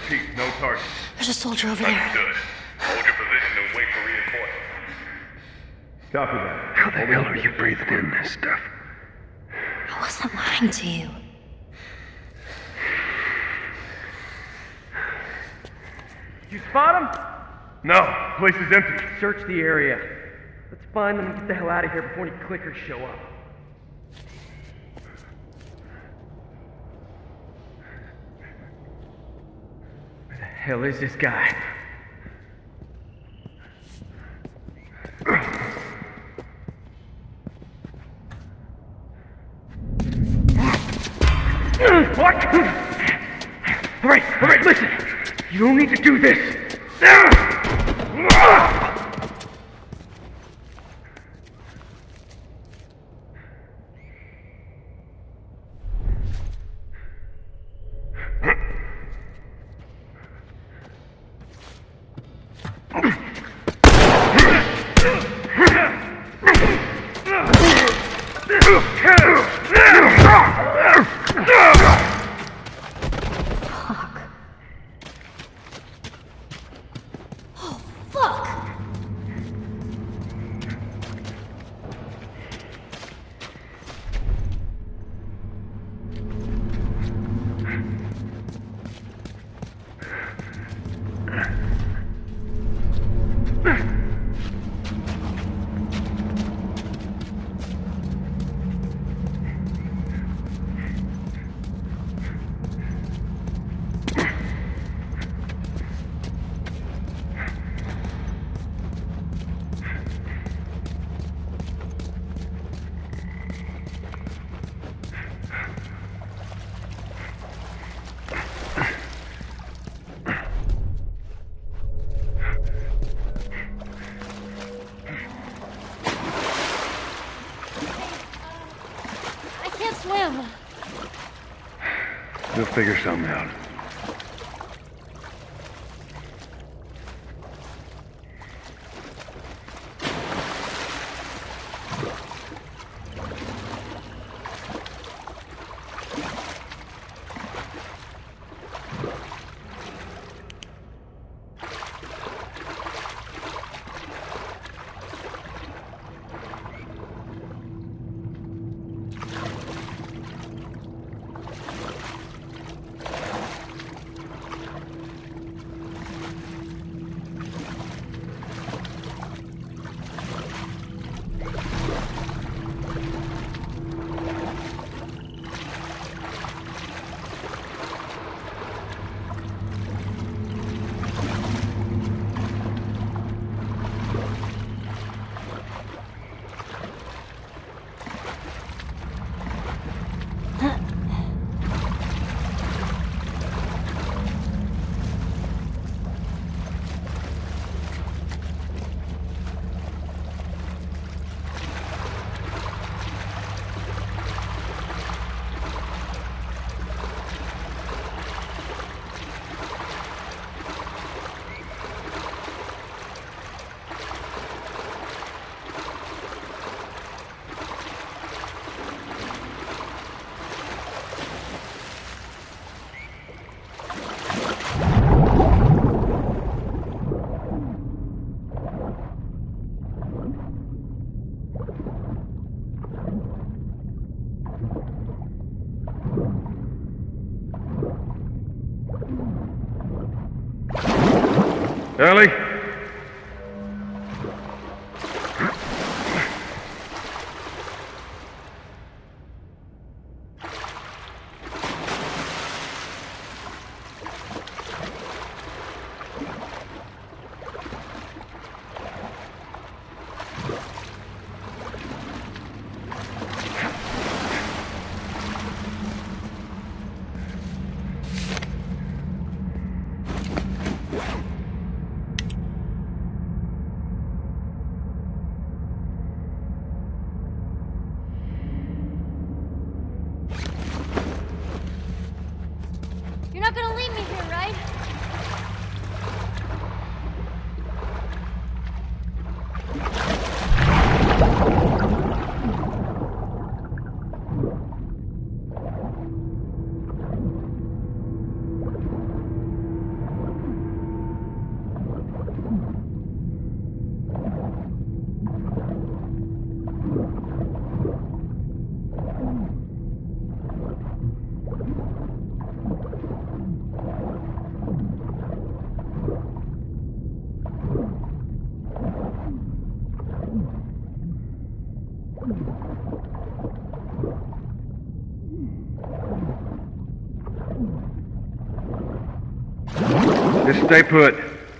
Repeat, no target. There's a soldier over there. Understood. Hold your position and wait for reinforcements. Copy that. How the hell are you breathing in this stuff? I wasn't lying to you. Did you spot him? No, place is empty. Search the area. Let's find them and get the hell out of here before any clickers show up. Where the hell is this guy? What? All right, listen. You don't need to do this. Swim. We'll figure something out. Ellie? Just stay put.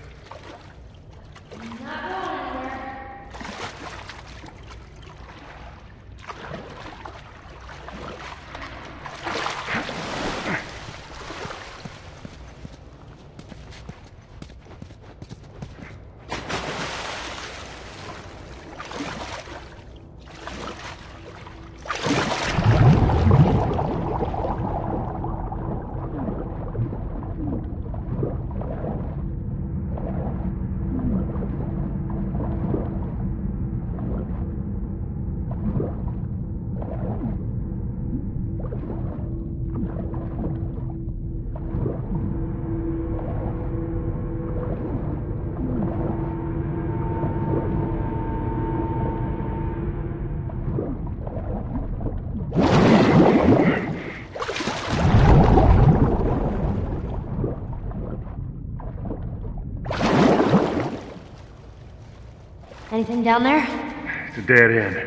Anything down there? It's a dead end.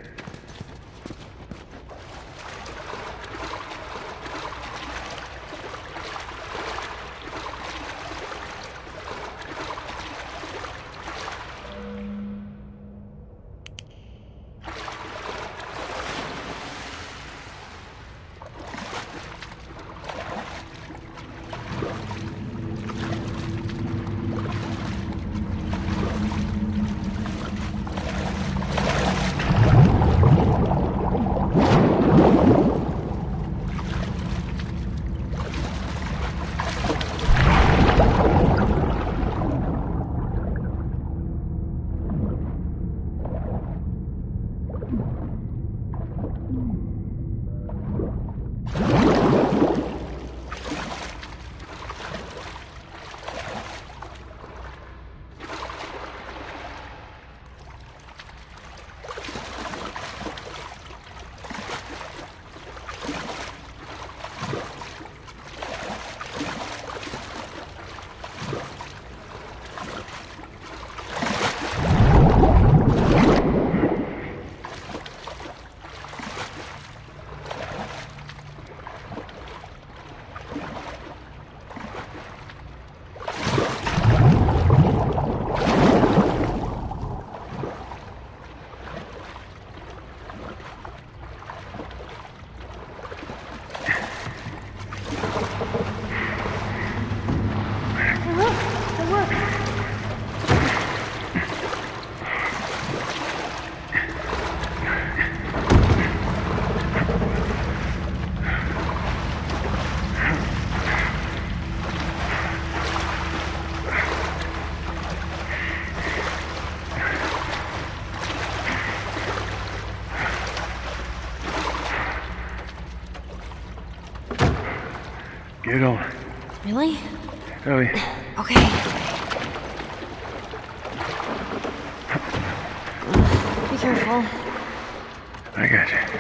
Get on. Really? Ellie. Okay. Be careful. I got you.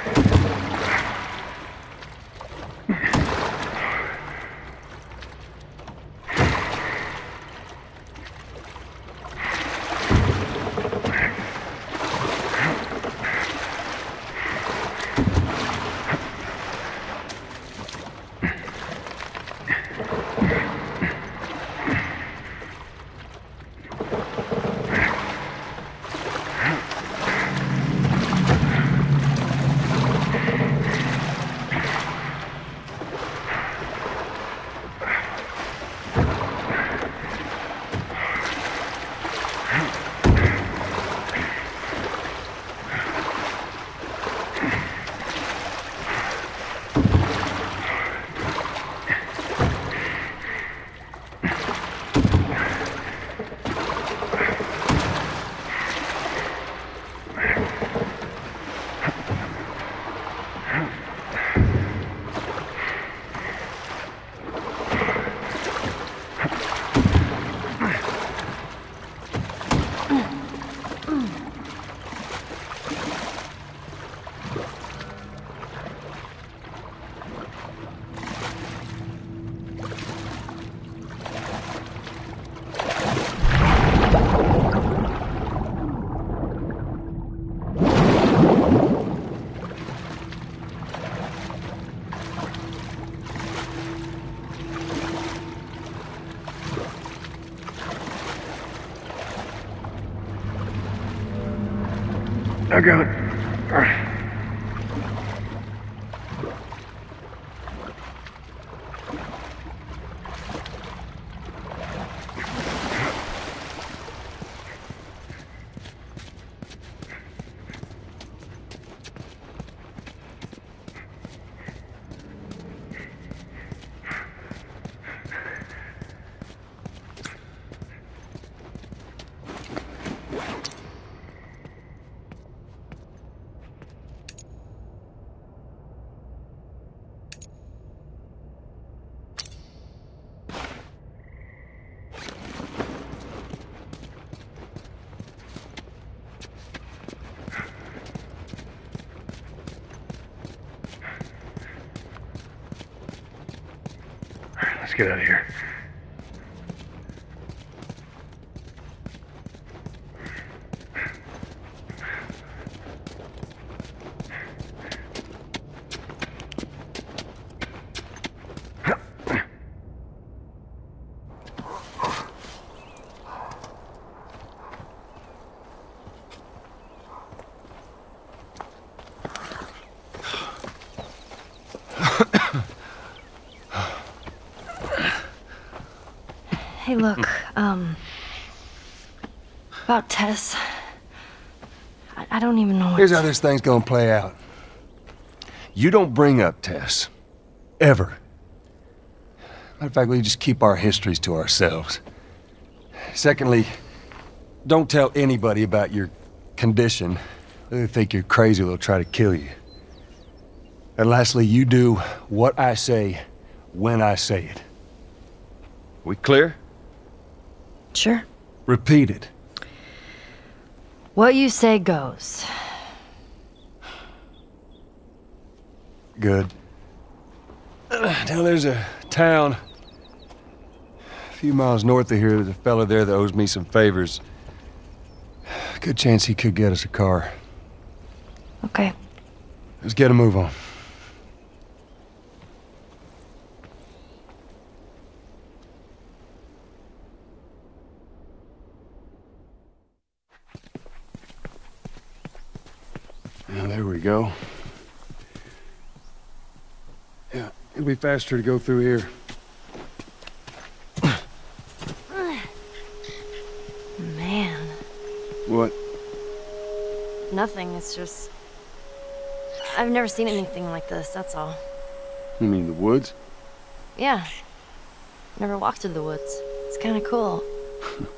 I got it. Let's get out of here. Hey, look, about Tess. I don't even know what Here's how this thing's gonna play out. You don't bring up Tess. Ever. Matter of fact, we just keep our histories to ourselves. Secondly, don't tell anybody about your condition. They think you're crazy, they'll try to kill you. And lastly, you do what I say, when I say it. We clear? Sure. Repeat it. What you say goes. Good. Now there's a town a few miles north of here. There's a fella there that owes me some favors. Good chance he could get us a car. Okay. Let's get a move on. Now, there we go. Yeah, it'll be faster to go through here. Man. What? Nothing, it's just... I've never seen anything like this, that's all. You mean the woods? Yeah. Never walked through the woods. It's kinda cool.